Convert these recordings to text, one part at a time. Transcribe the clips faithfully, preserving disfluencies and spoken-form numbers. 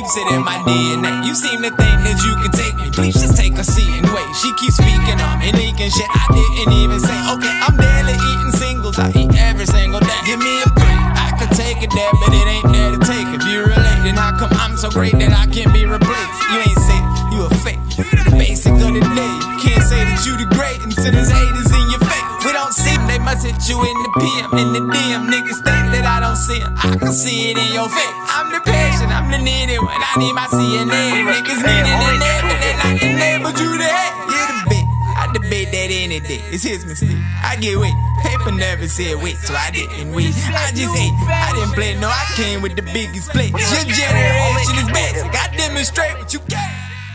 keeps it in my D N A. You seem to think that you can take me, please just take a seat and wait. She keeps speaking on me, leaking shit I didn't even say. Okay, I'm daily eating singles, I eat every single day. Give me a break, I could take it there, but it ain't there to take. If you relate, then how come I'm so great that I can't be replaced? You ain't safe, you a fake, the basic of the day. You can't say that you the great until there's haters in your face. We don't see them, they must hit you in the P M, in the D M. Niggas think that I don't see them, I can see it in your face. I'm the patient, I'm the needed when I need my C N A. Niggas needed in there, but they not in there, but you the head. You're the bit, I debate that any day. It's his mistake, I get weight. Paper never said wait, so I didn't wait. I just ate, I didn't play, no, I came with the biggest plate. Your generation is basic, I demonstrate what you got.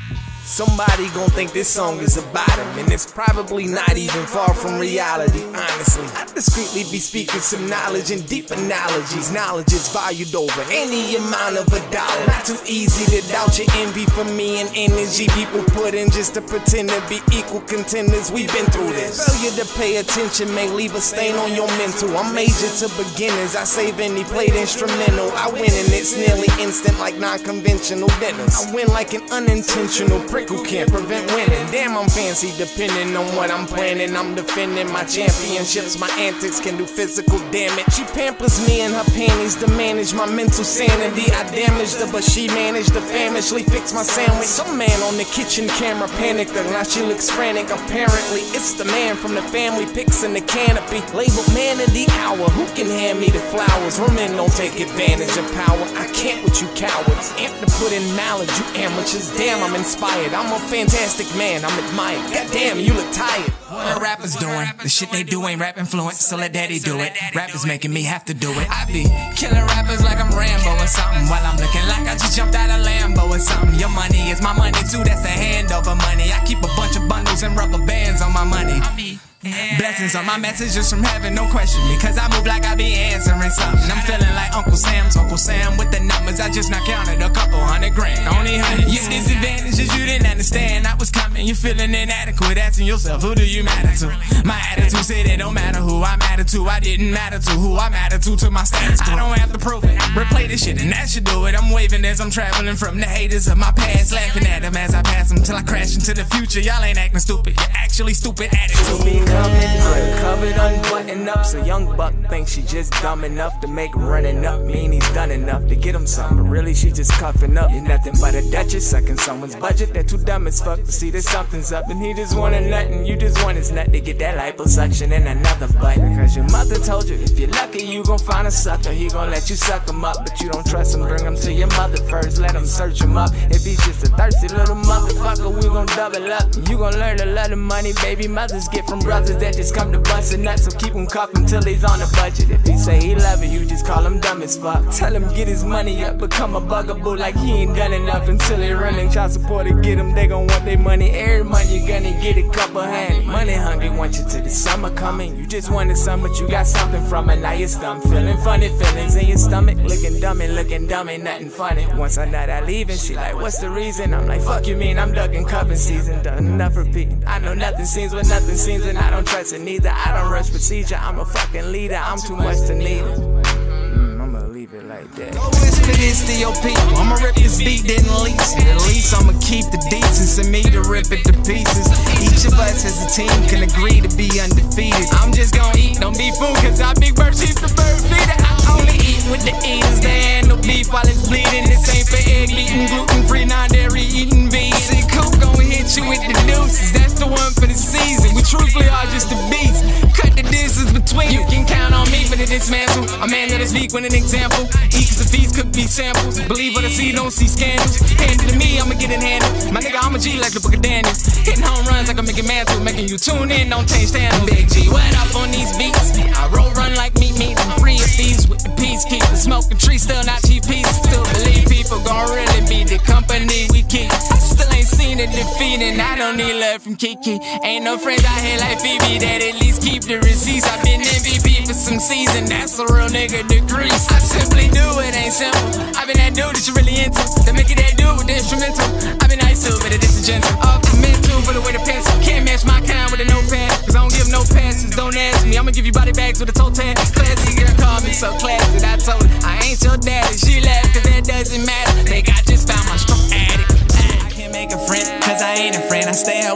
Somebody gon' think this song is about him, and it's probably not even far from reality, honestly. I discreetly be speaking some knowledge and deep analogies. Knowledge is valued over any amount of a dollar. Not too easy to doubt your envy for me and energy people put in just to pretend to be equal contenders. We've been through this. Failure to pay attention may leave a stain on your mental. I'm major to beginners, I save any played instrumental. I win and it's nearly instant like non-conventional dinners. I win like an unintentional prick who can't prevent winning. Damn, I'm fancy depending on what I'm planning. I'm defending my championships, my antics can do physical damage. She pampers me in her panties to manage my mental sanity. I damaged her, but she managed to famishly fix my sandwich. Some man on the kitchen camera panicked her, now she looks frantic. Apparently, it's the man from the family pics in the canopy. Labeled man of the hour, who can hand me the flowers? Women don't take advantage of power, I can't with you cowards. Amp to put in knowledge, you amateurs. Damn, I'm inspired, I'm a fantastic man, I'm admired. Goddamn, you look tired. What are rappers doing? The shit they do ain't rap influence, so let daddy do it. Rappers making me have to do it. I be killing rappers like I'm Rambo or something, while I'm looking like I just jumped out of Lambo or something. Your money is my money too, that's a hand over money. I keep a bunch of bundles and rubber bands on my money. Blessings on my messages from heaven, no question, because I move like I be answering something. I'm feeling like Uncle Sam's Uncle Sam with the numbers. I just not counted a couple hundred grand, only hundred. Your disadvantages you didn't understand I was coming. You're feeling inadequate, asking yourself, who do you matter to? My attitude said it don't matter who I matter to. I didn't matter to who I matter to, to my status quo. I don't have to prove it, replay this shit and that should do it. I'm waving as I'm traveling from the haters of my past, laughing at them as I pass them till I crash into the future. Y'all ain't acting stupid, you're actually stupid attitude. Coming uncovered, unbuttoned up. So young buck thinks she just dumb enough to make running up mean he's done enough to get him something, but really she just cuffing up. You're nothing but a duchess sucking someone's budget. They're too dumb as fuck to see that something's up, and he just want a nut and you just want his nut to get that liposuction and another butt. Because your mother told you if you're lucky you gon' find a sucker. He gon' let you suck him up, but you don't trust him. Bring him to your mother first, let him search him up. If he's just a thirsty little motherfucker, we gon' double up. You gon' learn to love the money baby mothers get from brothers that just come to bustin' nuts. So keep him cuffin' till he's on a budget. If he say he love you, you just call him dumb as fuck. Tell him get his money up, become a bugaboo like he ain't done enough. Until he running child support to get him, they gon' want their money. Every month you gonna get a couple hand. Money hungry want you till the summer coming. You just wanted some, but you got something from it. Now you're stumped, feeling funny feelings in your stomach. Looking dumb and looking dumb, ain't nothing funny. Once I nut I leave and she like, what's the reason? I'm like, fuck you mean, I'm ducking cuffing season. Done enough repeating. I know nothing seems what nothing seems, and I don't trust it neither. I don't rush procedure, I'm a fucking leader. I'm too much to need it. Mm, I'ma leave it like that. Go whisper this to your people, I'ma rip this beat, didn't lease it. At least I'ma keep the decency in me to rip it to pieces. Each of us as a team can agree to be undefeated. I'm just gonna eat, don't be fooled, cause I big bird sheep the bird feeder. I only eat with the eaters, they handle beef while it's bleeding. This ain't for egg eating, gluten free, non-dairy eating vegan. See, Coop gon' hit you with the deuces, that's the one for the season. We truthfully are just the beats, cut the distance between. You can count on me for the dismantle, a man that'll speak with an example. Eat cause the feast could be samples, believe what I see, don't see scandals. Hand it to me, I'ma get it handled. My nigga, I'm a G like the book of Daniel. Hitting home runs like I'm making mantle, making you tune in, don't change channels. Big G, what up on these beats? I roll run like meat meat, I'm free of thieves with the peacekeeper. Smoking tree, still not cheap pieces. Still believe people gon' really be the company we keep. I still ain't seen it defeating, I don't need love from Kiki. Ain't no friends out here like Phoebe that at least keep the receipts. I've been M V P for some season, that's a real nigga degree. I simply do it, ain't simple. I've been that dude that you really into, to make it that dude with the instrumental. I've been nice too, but it is a gentle. Off the mental, for the way the pencil. Can't match my kind with a notepad, cause I don't give no passes, don't ask me. I'ma give you body bags with a toe tag. Classy girl call me so classy, I told her I ain't your daddy. She laughed cause that doesn't matter. Think I just found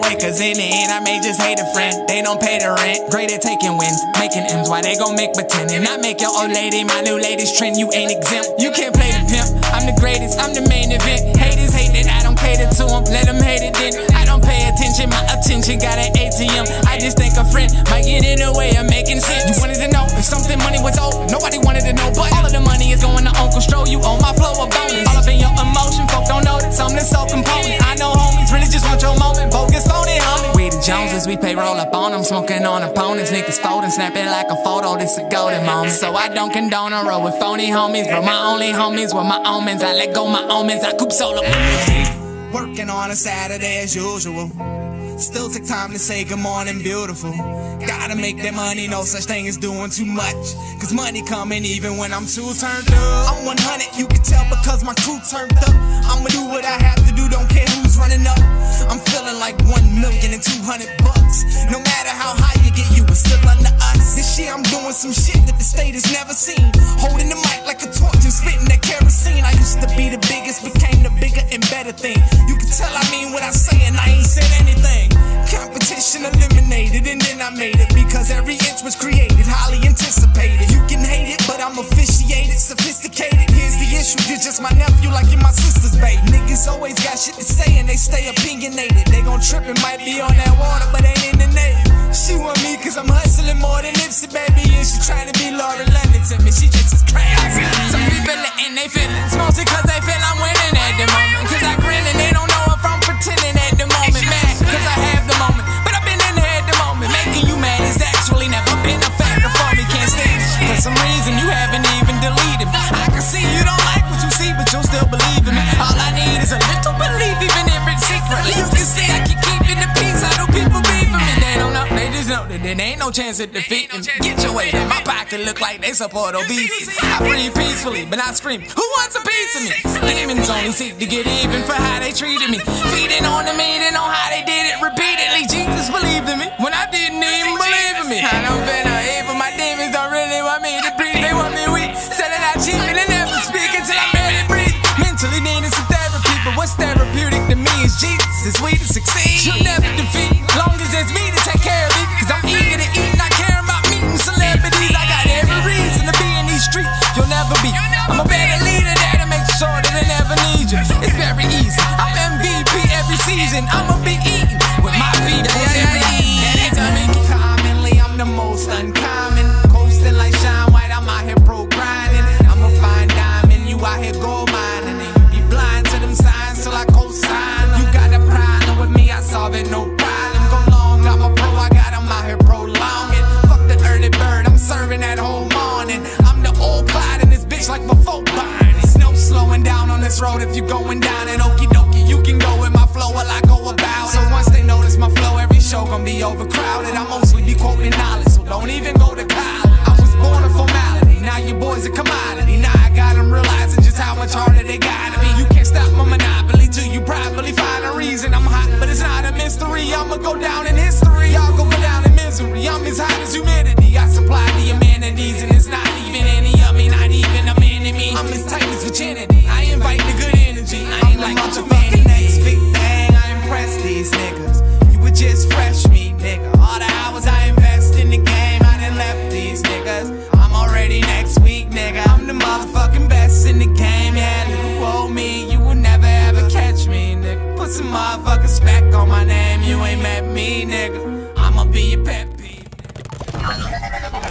way, cause in the end I may just hate a friend. They don't pay the rent, great at taking wins, making M's. Why they gon' make pretending? I make your old lady my new latest trend. You ain't exempt, you can't play the pimp. I'm the greatest, I'm the main event. Haters hate that I don't cater to them, let them hate it then. I don't pay attention, my attention got an A T M. I just think a friend might get in the way of making sense. You wanted to know if something money was owed, nobody wanted to know, but all of the money is going to Unklestro. You own my flow of bonus, all up in your emotion, folk don't know that something so component. I know homies really just want your moment, bogus phony homie. We the Joneses, we pay roll up on them, smoking on opponents, niggas folding, snapping like a photo, this a golden moment. So I don't condone a roll with phony homies, bro, my only homies were my omens. I let go my omens, I coop solo. Working on a Saturday as usual, still take time to say good morning beautiful. Gotta make that money, no such thing as doing too much, cause money coming even when I'm too turned up. I'm one hundred, you can tell because my crew turned up. I'ma do what I have to do, don't care who's running up. I'm feeling like one million and two hundred bucks. No matter how high you get, you are still under us. This year I'm doing some shit that the state has never seen, holding the mic like a torch and spitting that kerosene. I used to be the biggest, became the bigger and better thing. You can tell I mean what I say and I ain't said anything. Competition eliminated and then I made it, because every inch was created, highly anticipated. You can hate it, but I'm officiated, sophisticated. Here's the issue, you're just my nephew like you're my sister's baby. Niggas always got shit to say and they stay opinionated. They gon' trip and might be on that water, but ain't in the name. She want me cause I'm hustling more than Nipsey, baby, and she trying to be Laura London to me, she just as crazy. Some people letting they feelings, mostly cause they feel I'm winning at the moment. Cause I grin and they don't know if I'm pretending at the moment. Mad cause I have the moment, but I've been in there at the moment. Making you mad is actually never been a factor for me. Can't stand it. For some reason you haven't even deleted me. I can see you don't like what you see, but you'll still believe in me. All I need is a little belief, even if it's secretly. You can see I keep keeping the peace. I know people beef for me. They don't know, they just know that there ain't no chance of defeating me. Get your weight in my pocket, look like they support obesity. I breathe peacefully, but I scream, who wants a piece of me? Demons only seek to get even for how they treated me. Feeding on the meaning on how they did it repeatedly. Jesus believed in me when I didn't even believe in me. I don't feel no evil, my demons don't really want me to breathe. They want me weak, selling out cheap and they never speak until I barely breathe. Mentally needing some therapy, but what's therapeutic to me is Jesus, is we to succeed. You'll never defeat, long as it's me to take care of me. Cause I'm eager to eat, not caring about meeting celebrities. I got every reason to be in these streets, you'll never be. I'm a better leader there to make sure that I never need you. It's very easy, I'm M V P every season. I'ma be eating with my people every evening. Commonly, I'm the most uncommon. Coasting like Shine White, I'm out here pro grinding. I'm a fine diamond, you out here gold mining. And you be blind to them signs till I co-sign. You got a problem with me, I solve it, no problem. Go long, I'm a pro, I got them out here prolonging. Fuck the early bird, I'm serving that whole morning. I'm the old Clyde in this bitch like before buying. It's no slowing down on this road if you going down at okie dokie. You can go with my flow while I go about it. So once they notice my flow, every show gon' be overcrowded. I mostly be quoting knowledge, so don't even go to college. I was born a formality, now your boy's a commodity. Now I got them realizing just how much harder they gotta be. You can't stop my monopoly till you probably find a reason. I'm hot, but it's not a mystery. I'ma go down in history, y'all go down in misery. I'm as hot as humidity, I supply the amenities, and it's not even any of me, not even a man in me. I'm as tight as virginity, I invite the good energy. I ain't like what you fucking next big thing. I impress these niggas, you were just fresh meat, nigga. All the hours I invest in the game, I done left these niggas. I'm already next week, nigga. I'm the motherfucking best in the game, yeah. Little old me, you will never ever catch me, nigga. Put some motherfucking spec on my name, you ain't met me, nigga. I'ma be your pet peeve.